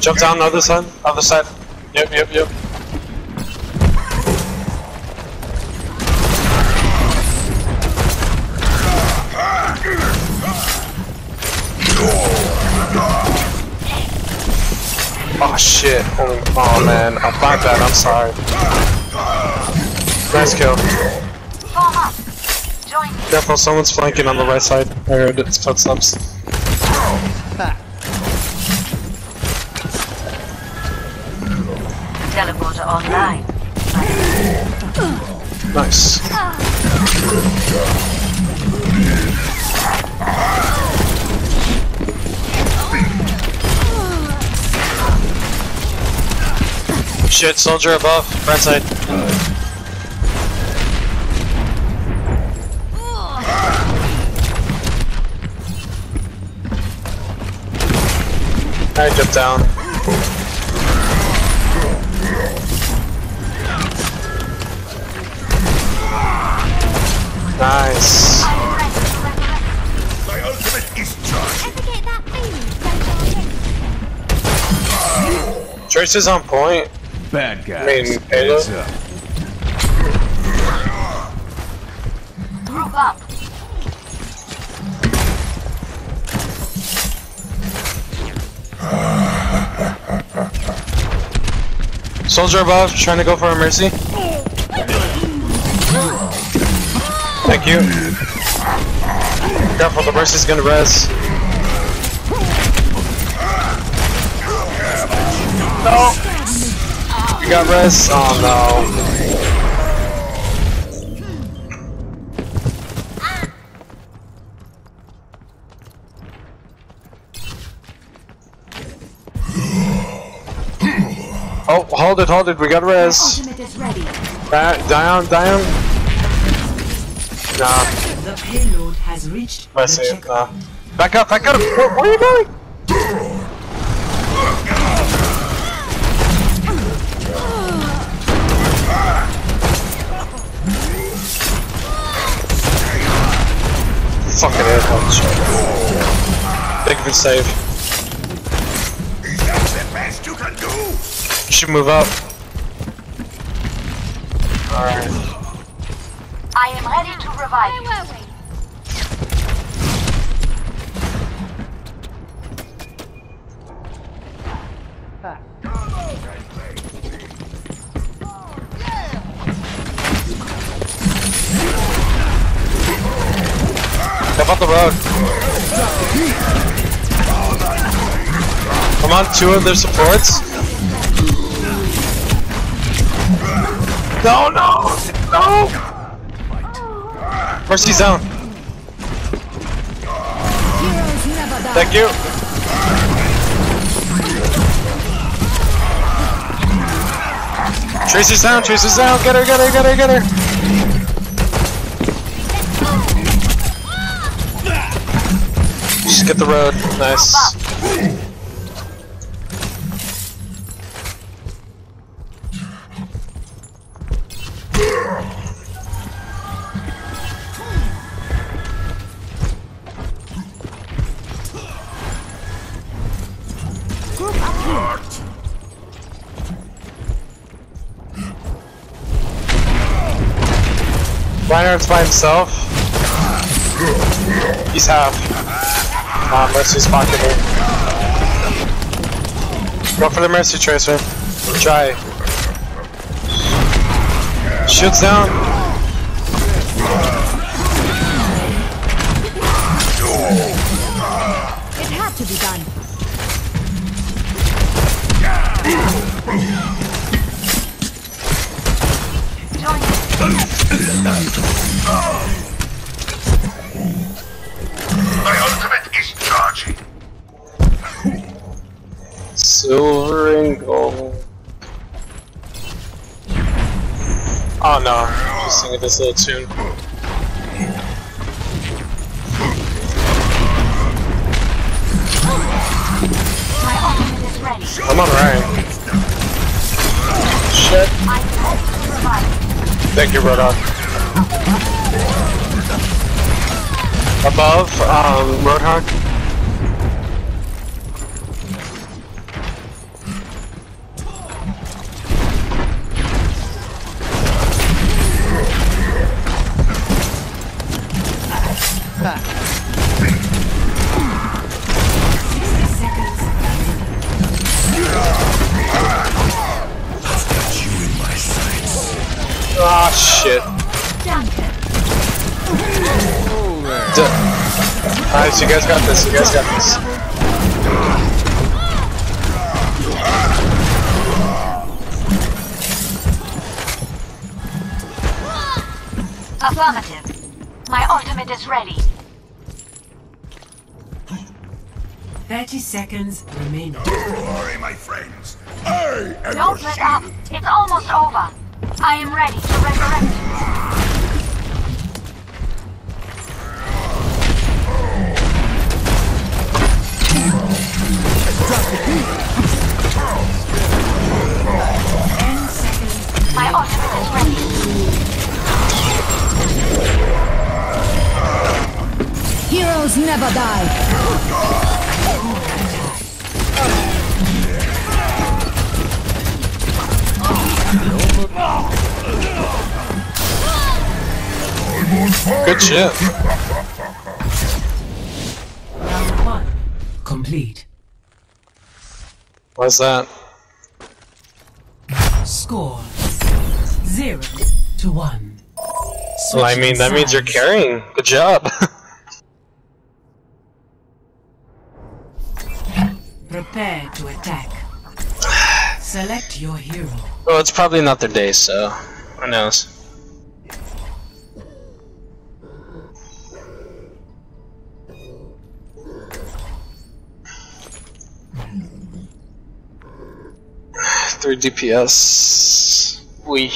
Jump down the other side. Other side. Yep. Oh shit. Oh man. I'm my bad. I'm sorry. Nice kill. Careful, someone's flanking on the right side. I heard its footsteps. Teleporter online. Nice. Shit, soldier above, right side. I jumped down. Nice. My ultimate is charged. Trace is on point. Bad guys. I mean, Halo. Group up. Soldier above, trying to go for a mercy. Thank you. Careful, the mercy's gonna res. No! You got res? Oh no. Oh, hold it, we got res. Down. Nah. The payload has reached I see it, nah. Back up! Where are you going? Fucking air punch. Big of a save. Is that the best you can do? You should move up. Alright. I am ready to revive you. Step off the road. Come on, two of their supports. No! Mercy's down. Thank you. Tracy's down. Get her. Just get the road. Nice. Reinhardt's by himself. He's half. Mercy's pocketing. Go for the Mercy Tracer. Try. Shoots down. It had to be done. My ultimate is charging. Silver and gold. Oh no, just singing this little tune. I'm on Ryan. Shit. Thank you, Roadhog. Above, Roadhog. Nice, you guys got this, you guys got this. Affirmative. My ultimate is ready. 30 seconds remaining. Don't worry, my friends. I am Don't let up. It's almost over. I am ready to resurrect. My ultimate is ready. Heroes never die. Good shit. Round 1 complete. What's that? Score 0-1. Well, I mean, that means you're carrying. Good job. Prepare to attack. Select your hero. Well, it's probably not their day, so who knows? Three DPS. Wee.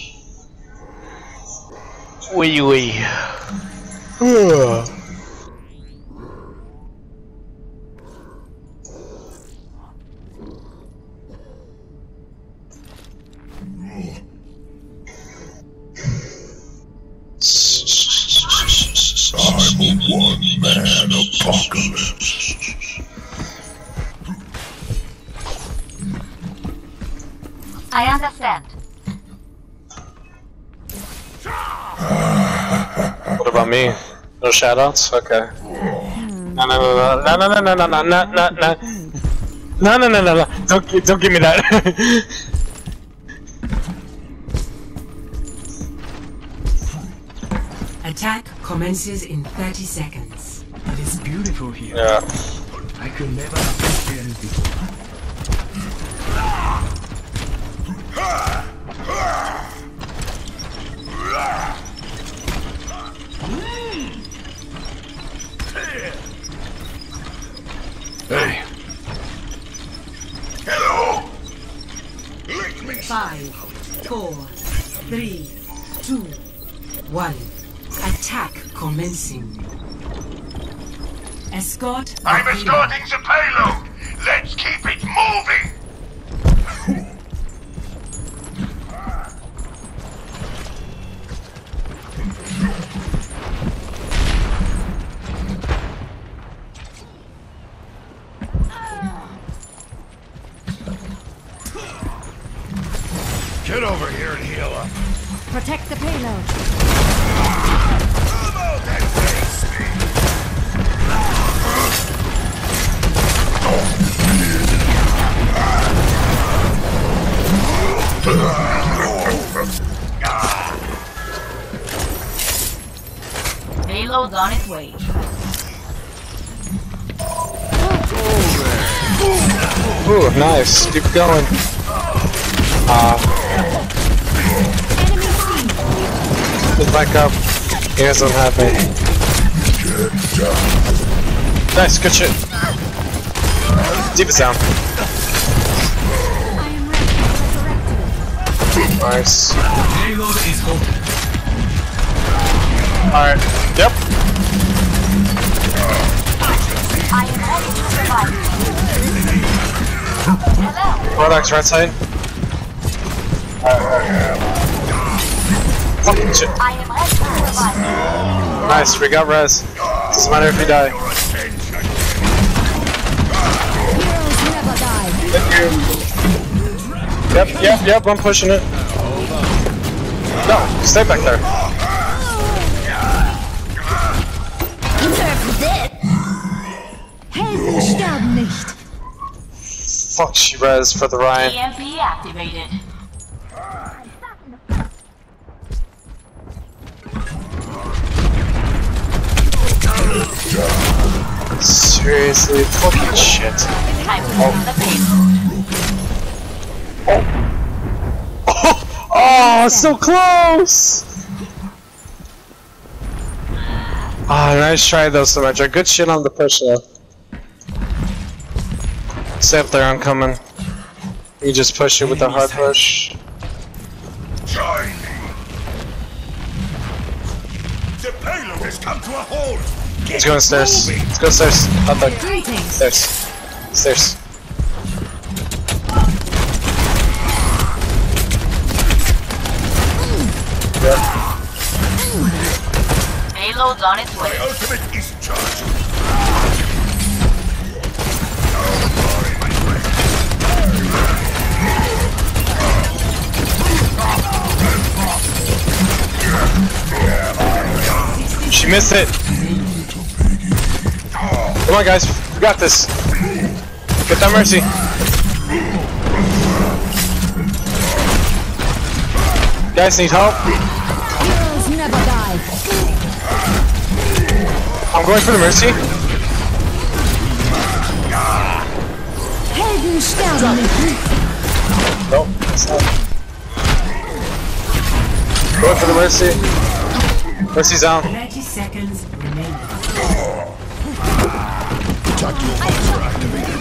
I'm a one-man apocalypse. I understand. What about me? No shoutouts? Okay. No, no, no, no, no, no, no, no, no, no, no, no. No, no, no, no, no. Don't give me that. Attack commences in 30 seconds. It is beautiful here. Yeah. I could never appreciate it before. Hey. Hello. Lick me. 5, 4, 3, 2, 1. Attack commencing. Escort. I'm escorting the payload. Let's keep it moving. Get over here and heal up. Protect the payload. Come out and face me. Payload's on its way. Ooh, nice. Keep going. Get back up. You guys don't have me. Nice, good shit. Deep is down. I am ready to resurrect you. Nice. Payload is open. Alright. Yep. I am ready to revive you. Hello. Products right side. Fucking shit. I am ready to revive you. Nice, we got res. Doesn't matter if you die. Heroes never die. Thank you. Yep, I'm pushing it. No, stay back there. Helden sterben nicht. Fuck, she res for the Ryan. EMP activated. Seriously, fucking shit. Time to move the payload. Oh, so close! Ah, nice try though, Symmetra. Good shit on the push though. Stay up there, I'm coming. You just push it with the hard push. Join me. The payload has come to a halt. Let's go upstairs. Let's go upstairs. Hot dog. Stairs. Stairs. Yep. Payload's on its way. My ultimate is charged. She missed it. Come on, guys. We got this. Get that mercy. Guys need help. Heroes never die. I'm going for the mercy. Helden sterben nicht. Nope, it's not. Going for the mercy. Mercy's down. 30 seconds remaining. Tactical function activated.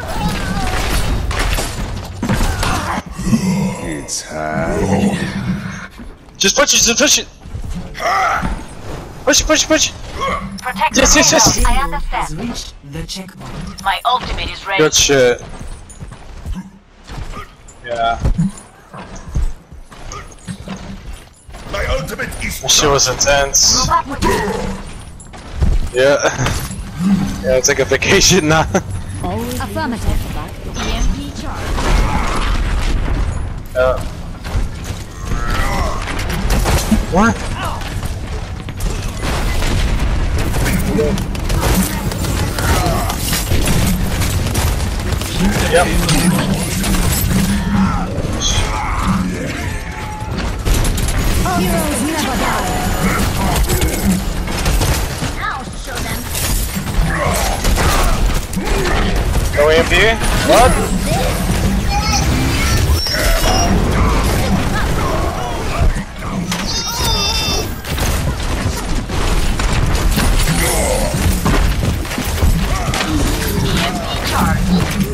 It's happening. Just push it, just push it. Push it, push it, push it. Protect Yes, the yes, yes. payload. I Has understand. reached the checkpoint. My ultimate is ready. Good shit. Yeah. My ultimate is That shit was intense. Move up with you. Yeah. Yeah, take a vacation now. Affirmative. EMP charge. Yeah. What? Yep. Heroes never die. I'll show them. No EMP? What? EMP charge.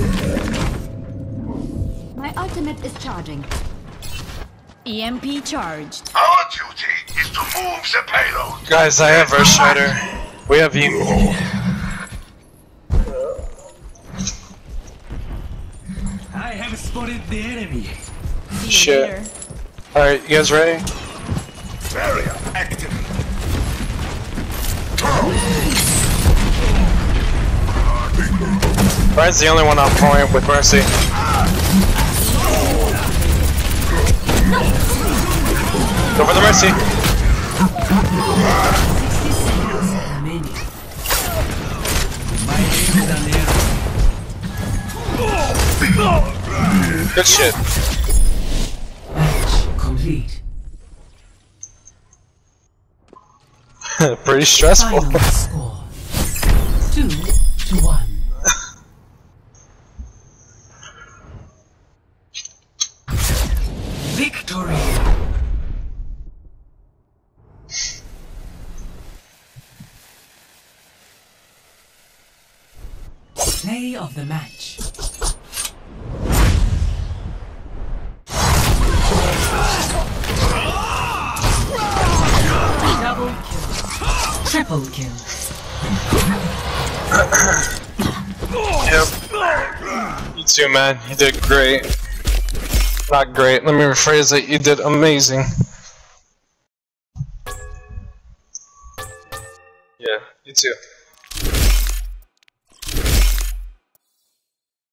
My ultimate is charging. EMP charged. our duty is to move the payload. Guys, I have Earth Strider. We have you. I have spotted the enemy. Shit. Alright, you guys ready? Barrier activated. Brian's the only one on point with Mercy. Go for the Mercy. 60 seconds remaining. My aim is an arrow. Good shit. Match complete. Pretty stressful. Final score 2-1. Victory. Play of the match. Double kill. Triple kill. Yep. You too, man. You did great. Not great. Let me rephrase it. You did amazing. Yeah, you too.